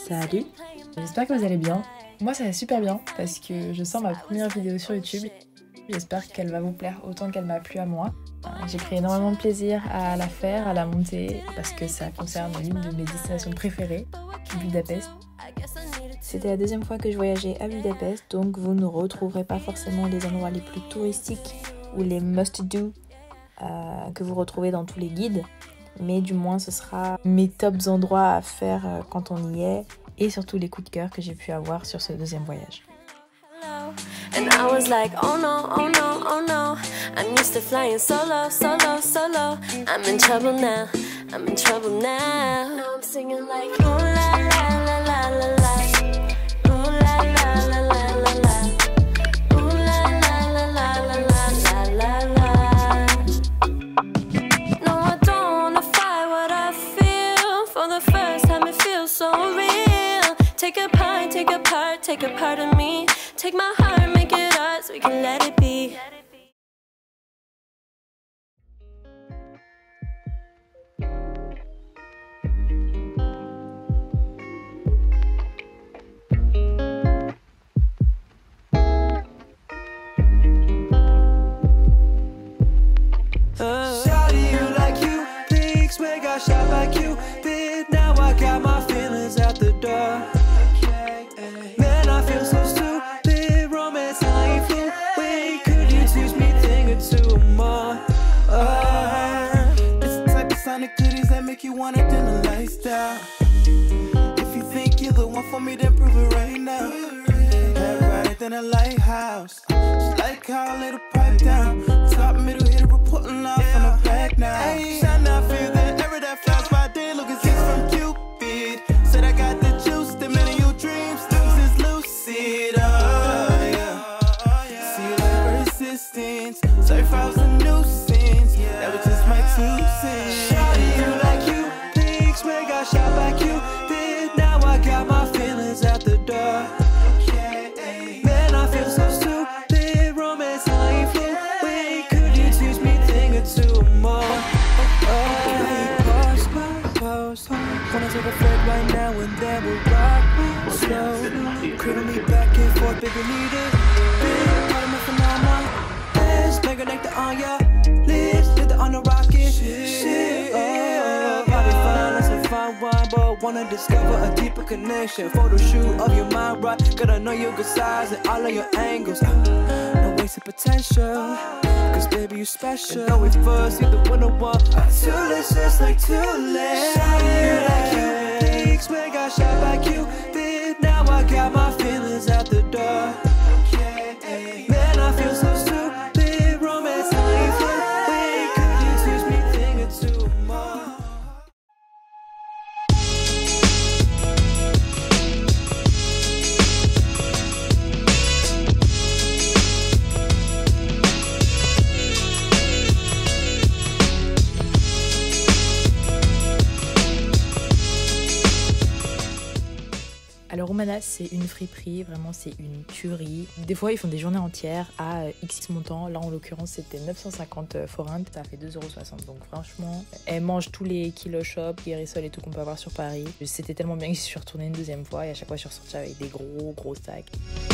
Salut, j'espère que vous allez bien. Moi ça va super bien parce que je sors ma première vidéo sur YouTube. J'espère qu'elle va vous plaire autant qu'elle m'a plu à moi. J'ai pris énormément de plaisir à la faire, à la monter, parce que ça concerne l'une de mes destinations préférées, Budapest. C'était la deuxième fois que je voyageais à Budapest, donc vous ne retrouverez pas forcément les endroits les plus touristiques ou les must-do que vous retrouvez dans tous les guides. Mais du moins ce sera mes tops endroits à faire quand on y est et surtout les coups de cœur que j'ai pu avoir sur ce deuxième voyage. And I was like, oh no, oh no, oh no. I'm used to flying solo, solo, solo. I'm in trouble now, I'm in trouble now. Now I'm singing like, ooh la la la la la la. Ooh la la la la la la. Ooh la la la la la la la la. No, I don't wanna fight what I feel. For the first time it feels so real. Take a part, take a part, take a part of me. Take my heart, make it ours, we can let it be. Shawty, you like you, big swag, I shot like you. Bit, now I got my feelings out the door. Man, I feel so stupid, romance, I ain't flew. Wait, could you teach me a thing or two more? It's the type of Sonic goodies that make you want it in a lifestyle. If you think you're the one for me, then prove it right now. That right than a lighthouse. Just like how I let it pipe down. Top, middle, hit it, we're pulling off on the back now. Hey, shine now, feel that error that flies by day. Look at this from Cupid. Said I got the juice, the minute you dream, students is lucid. Oh, yeah. See you like persistence. Sorry if I was a nuisance. That was just my 2 cents. Shawty, you like you, big swag, I shot like you. Did now I got my feelings out the door. Man, I feel so stupid, romance, I ain't flew. Wait, could you teach me a thing or two more? Pause. Wanna take a flight right now and then we'll rock slow. Cradle me back and forth, baby, need it. Big part of my phenomenon. Let's make a nectar on ya lips, hit the on the rocket. Shit, body fine, that's a fine wine, but wanna discover a deeper connection. Photo shoot of your mind, right? Gotta know your good size and all of your angles. No wasted potential. Cause baby you special. And know we first, you the winner one. Too late, just like too late. Shawty, like you, big swag, I shot like you. Did now I got my feelings out the door. Man, I feel so stupid, romance, I ain't flew. Wait, could you teach me a thing or two more? Alors Roumana c'est une friperie, vraiment c'est une tuerie. Des fois ils font des journées entières à X montant, là en l'occurrence c'était 950 forints, ça fait 2,60 €. Donc franchement, elle mange tous les kilo shop, les rissoles et tout qu'on peut avoir sur Paris. C'était tellement bien que je suis retournée une deuxième fois et à chaque fois je suis ressortie avec des gros sacs.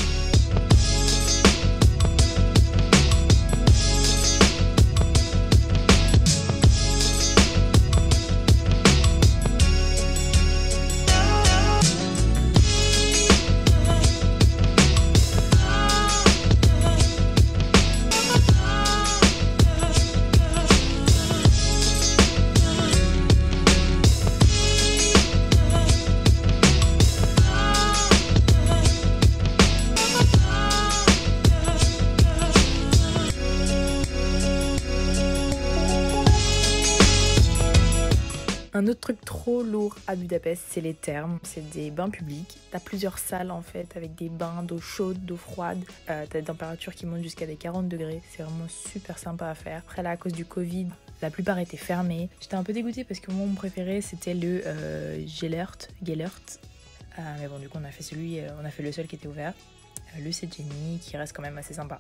Un autre truc trop lourd à Budapest, c'est les thermes. C'est des bains publics. T'as plusieurs salles en fait, avec des bains d'eau chaude, d'eau froide. T'as des températures qui montent jusqu'à des 40 degrés. C'est vraiment super sympa à faire. Après là, à cause du Covid, la plupart étaient fermés. J'étais un peu dégoûtée parce que moi, mon préféré, c'était le Gellert. Mais bon, du coup, on a fait le seul qui était ouvert. Le Széchenyi, qui reste quand même assez sympa.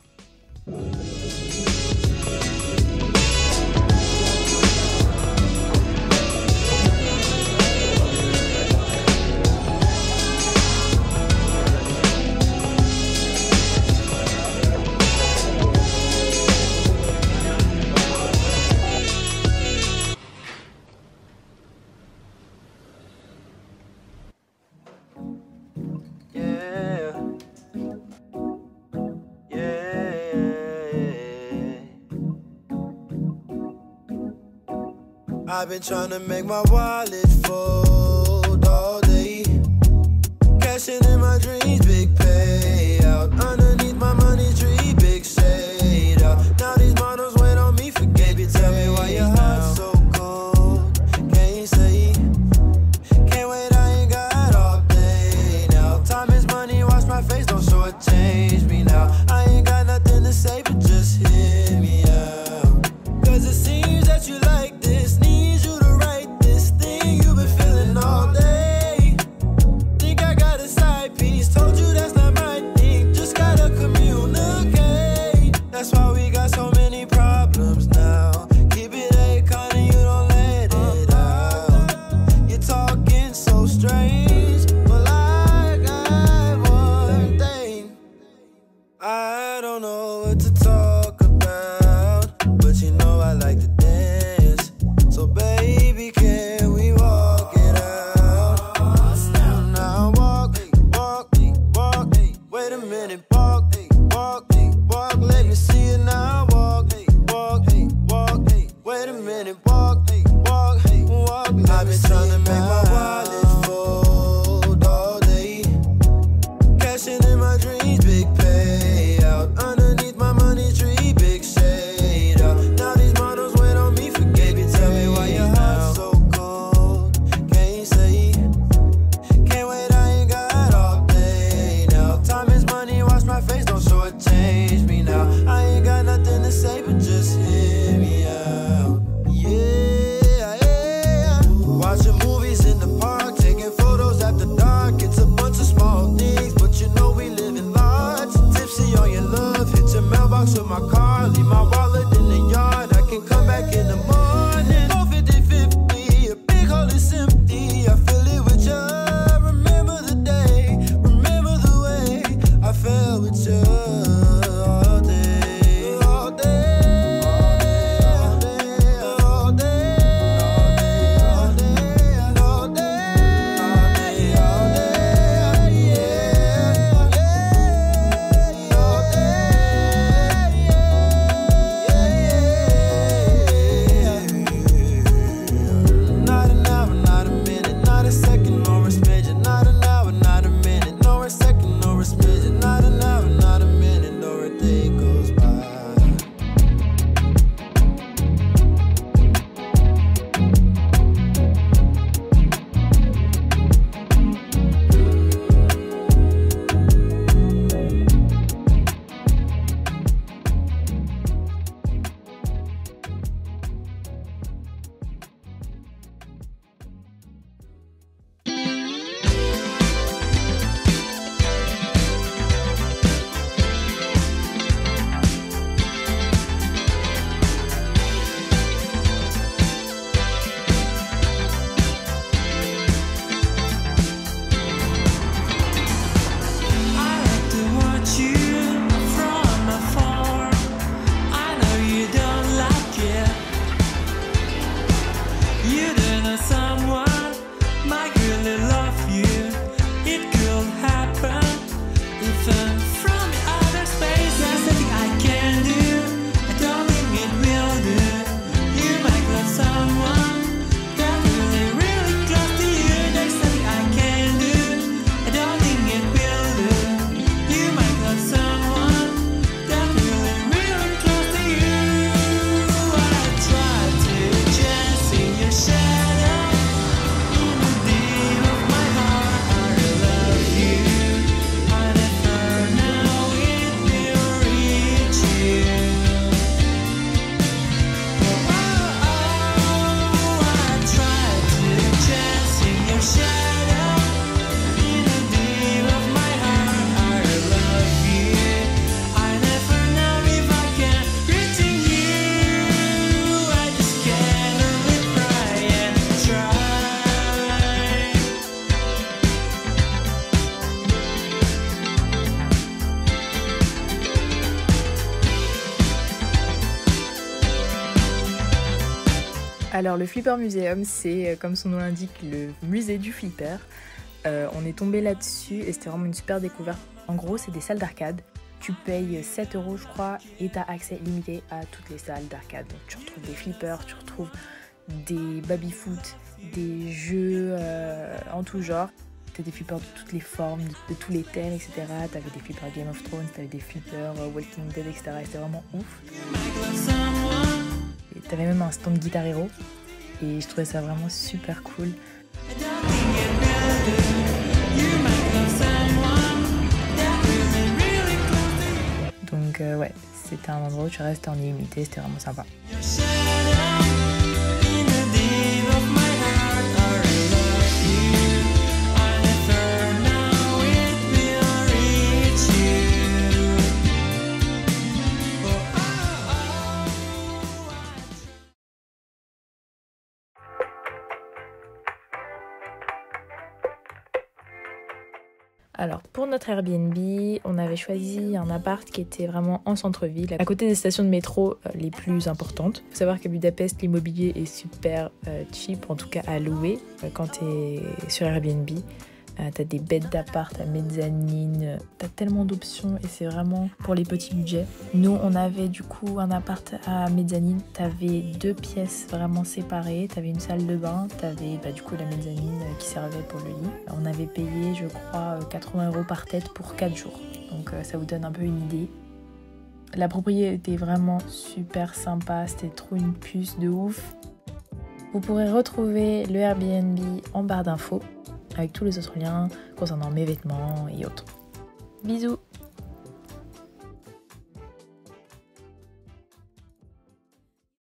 I've been trying to make my wallet fold all day. Cashing in my dreams, big payout. Underneath my money tree, big shade out. Now these models wait on me for baby. Tell me why your heart's so cold. Can't say. Can't wait, I ain't got all day now. Time is money, watch my face, don't shortchange me now. I ain't got nothing to say, but just hear me out. Cause it seems that you like this, need you to write this thing you've been feeling all day. Think I got a side piece, told you that's not my thing, just gotta communicate. That's why we got so many problems now. Keep it A-con and you don't let it out. You're talking so strange, well I got one thing. I don't know what to talk about, but you know I like to dance. So baby, can we walk it out? Now walk, walk, walk. Wait a minute, walk, walk, walk. Let me see it now. Walk, walk, walk. Wait a minute, walk, walk, walk. I've been trying to make my wallet fold all day. Cashing in my dreams, big payout. Underneath my money tree, big shade out. Now these models wait on me for baby. Tell me why your heart's so cold. Can't say. Can't wait, I ain't got all day now. Time is money, watch my face, don't shortchange me now. I ain't got nothing to say, but just hear me out. Yeah, yeah. Watching movies in the park, taking photos after dark. It's a bunch of small things, but you know we live in large. Tipsy on your love, hit your mailbox with my car. Leave my wallet in the yard, I can come back in the morning. Go 50-50, a big hole is empty. I feel it with you. Remember the day, remember the way I felt with you all day, all day, all day, all day, all day, all day, all day, yeah, all day, yeah. Not an hour, not a minute, not a second, nor a smidgen. Not an hour, not a minute, nor a second, nor a smidgen. Not an hour, not a minute, nor a day goes by. I like to watch you from afar. I know you don't like it. You don't know someone might really love you. It could happen even from the other space. There's nothing I can do. I don't think it will do. You might love someone that really, really close to you. There's nothing I can do. I don't think it will do. You might love someone that really, really close to you. I try to chase in your shadow. In the deep of my heart, I love you. I never know it will reach you. I try to chase in your shadow. In the deep of my heart, I love you. I never know if I can reach you. I just can only cry and try. Alors le Flipper Museum, c'est comme son nom l'indique le musée du flipper. On est tombé là-dessus et c'était vraiment une super découverte. En gros, c'est des salles d'arcade. Tu payes 7 € je crois et tu as accès limité à toutes les salles d'arcade. Donc tu retrouves des flippers, tu retrouves des baby-foot, des jeux en tout genre. T'as des flippers de toutes les formes, de tous les thèmes, etc. T'avais des flippers Game of Thrones, t'avais des flippers Walking Dead, etc. C'était vraiment ouf. Et t'avais même un stand Guitar Hero. Et je trouvais ça vraiment super cool. Donc ouais, c'était un endroit où tu restes en illimité, c'était vraiment sympa. Alors pour notre Airbnb, on avait choisi un appart qui était vraiment en centre-ville, à côté des stations de métro les plus importantes. Il faut savoir qu'à Budapest, l'immobilier est super cheap, en tout cas à louer quand tu es sur Airbnb. T'as des bêtes d'appart à mezzanine, t'as tellement d'options et c'est vraiment pour les petits budgets. Nous on avait du coup un appart à mezzanine, t'avais 2 pièces vraiment séparées, t'avais une salle de bain, t'avais du coup la mezzanine qui servait pour le lit. On avait payé je crois 80 € par tête pour 4 jours, donc ça vous donne un peu une idée. La propriété était vraiment super sympa, c'était trop une puce de ouf. Vous pourrez retrouver le Airbnb en barre d'infos, avec tous les autres liens concernant mes vêtements et autres. Bisous!